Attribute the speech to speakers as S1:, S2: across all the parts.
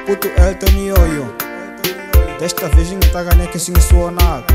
S1: puto Elton yoyo. Desta vez ngitaka neke singisuonaka.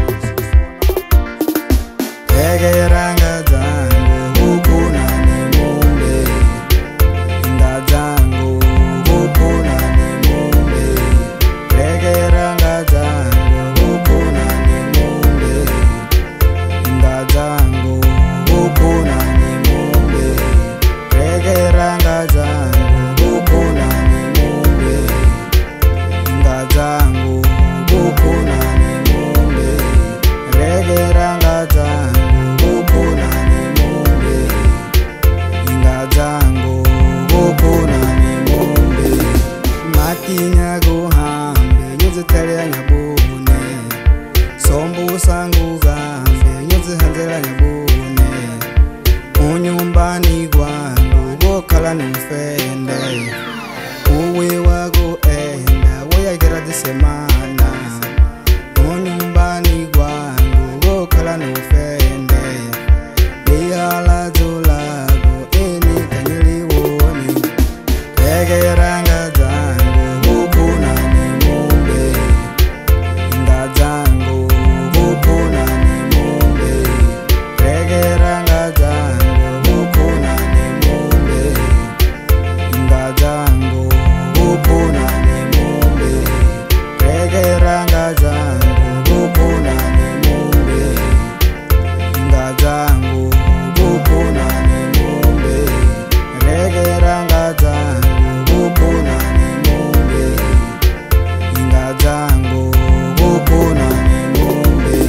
S1: Reguera ngadzango ukuna ni mumbe. Ngadzango ukuna ni mumbe. Reguera ngadzango ukuna ni mumbe. Ngadzango ukuna ni mumbe. Reguera ngadzango ukuna ni mumbe. Ngadzango ukuna ni mumbe. Reguera ngadzango ukuna ni mumbe. Ngadzango ukuna ni mumbe. Matinya guhambe nyuzitele nyabune. Sombu sangu gambe nyuzihanzela nyabune. Unyumbani gwangu gokala nufende. Uwe wago enda woyagira disemana. Unyumbani gwangu gokala nufende. Lihala zulago eni kanyiliwoni. Reguera ngadzango ukuna ni mumbe. Ngadzango ukuna ni mumbe. Reguera ngadzango ukuna ni mumbe. Ngadzango ukuna ni mumbe. Reguera ngadzango ukuna ni mumbe. Ngadzango ukuna ni mumbe. Reguera ngadzango ukuna ni mumbe. Ngadzango ukuna ni mumbe.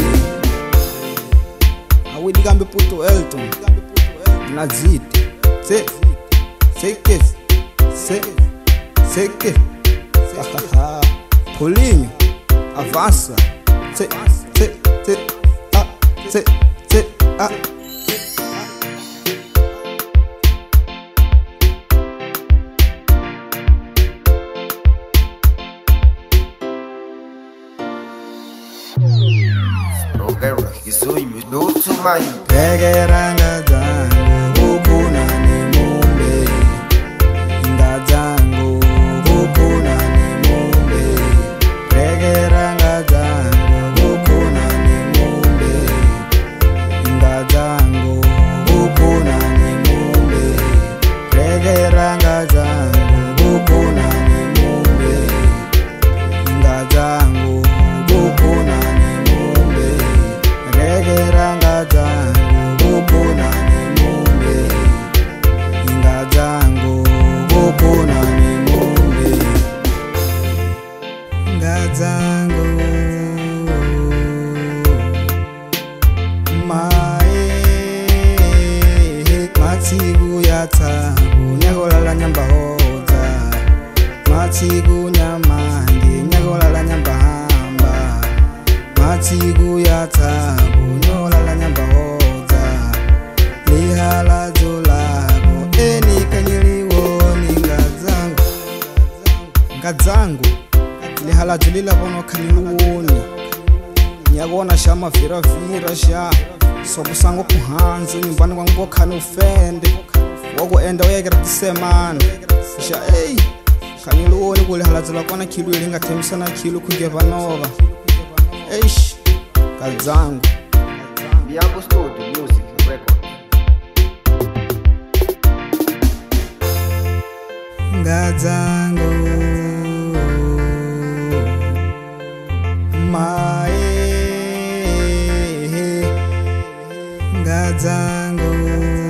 S1: Awidi gambe puto Elton naziti seke Pulinho avança
S2: Reguera, kizungu ndutumanyi.
S1: Reguera ngadzango ukuna ni mumbe. Ngadzango ukuna ni mumbe. Reguera ngadzango ukuna ni mumbe. Ngadzango ukuna ni mumbe. Reguera ngadzango ukuna ni mumbe. Ngadzango ukuna ni mumbe. Reguera ngadzango ukuna ni mumbe. Ngadzango ukuna ni mumbe. Ngadzango matigu yatabu nyagolala nyamba hoza. Matigu nyamangi nyagolala nyamba hamba. Matigu yatabu nyolala nyamba hoza. Lihala zulago eni kanyiliwoni. Ngadzango lihala zulila bono kanyiliwoni. Nyagona shama vira sha sobu sangu kuhanzi nyumbani kwangu gokhana ufende. Wogo enda woyagira disemana sha kanyiliwoni kulihala zula kona kilu ilingathemisana kilu kugeva nova. Ngadzango
S2: Bianco Studio Music Record.
S1: Ngadzango ngadzango